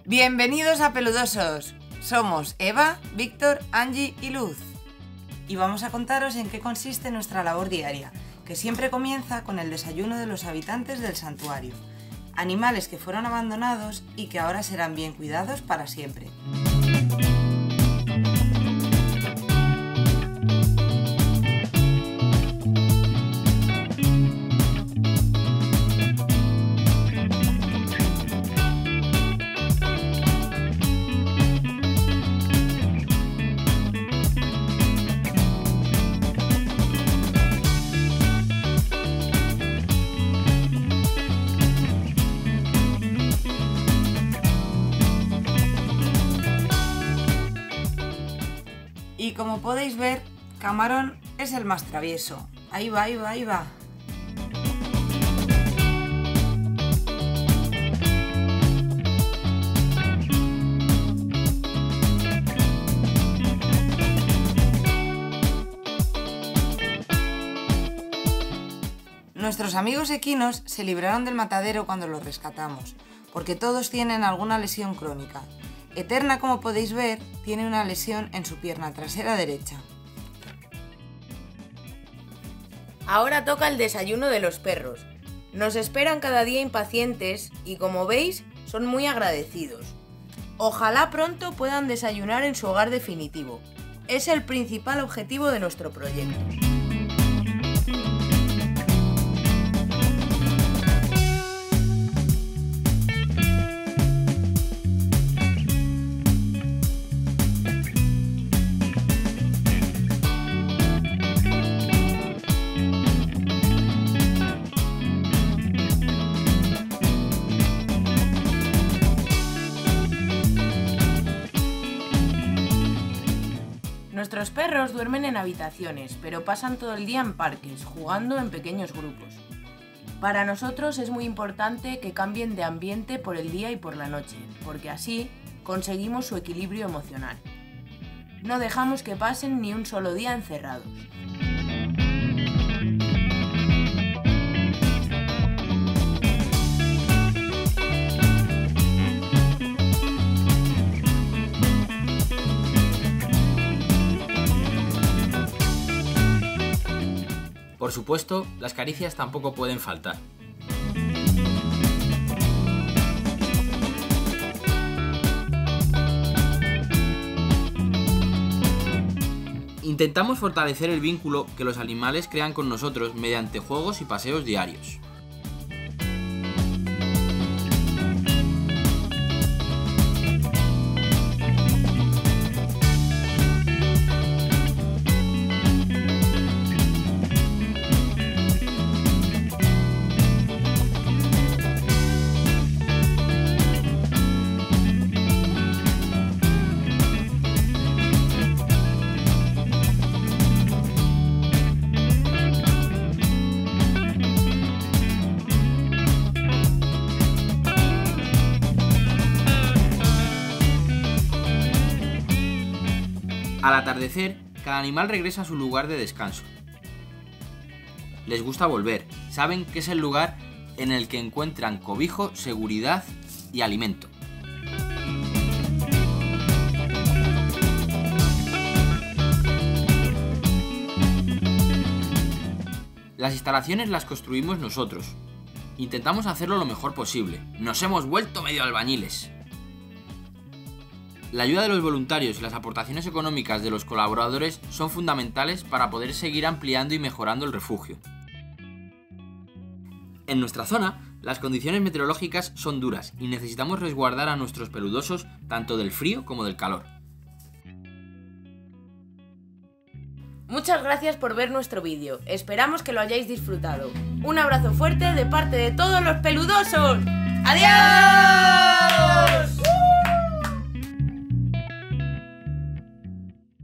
Bienvenidos a Peludosos. Somos Eva, Víctor, Angie y Luz. Y vamos a contaros en qué consiste nuestra labor diaria, que siempre comienza con el desayuno de los habitantes del santuario. Animales que fueron abandonados y que ahora serán bien cuidados para siempre. Y como podéis ver, Camarón es el más travieso. Ahí va, ahí va, ahí va. Nuestros amigos equinos se libraron del matadero cuando los rescatamos, porque todos tienen alguna lesión crónica. Eterna, como podéis ver, tiene una lesión en su pierna trasera derecha. Ahora toca el desayuno de los perros. Nos esperan cada día impacientes y, como veis, son muy agradecidos. Ojalá pronto puedan desayunar en su hogar definitivo. Es el principal objetivo de nuestro proyecto. Nuestros perros duermen en habitaciones, pero pasan todo el día en parques, jugando en pequeños grupos. Para nosotros es muy importante que cambien de ambiente por el día y por la noche, porque así conseguimos su equilibrio emocional. No dejamos que pasen ni un solo día encerrados. Por supuesto, las caricias tampoco pueden faltar. Intentamos fortalecer el vínculo que los animales crean con nosotros mediante juegos y paseos diarios. Al atardecer, cada animal regresa a su lugar de descanso. Les gusta volver, saben que es el lugar en el que encuentran cobijo, seguridad y alimento. Las instalaciones las construimos nosotros. Intentamos hacerlo lo mejor posible. Nos hemos vuelto medio albañiles. La ayuda de los voluntarios y las aportaciones económicas de los colaboradores son fundamentales para poder seguir ampliando y mejorando el refugio. En nuestra zona, las condiciones meteorológicas son duras y necesitamos resguardar a nuestros peludosos tanto del frío como del calor. Muchas gracias por ver nuestro vídeo. Esperamos que lo hayáis disfrutado. Un abrazo fuerte de parte de todos los peludosos. ¡Adiós!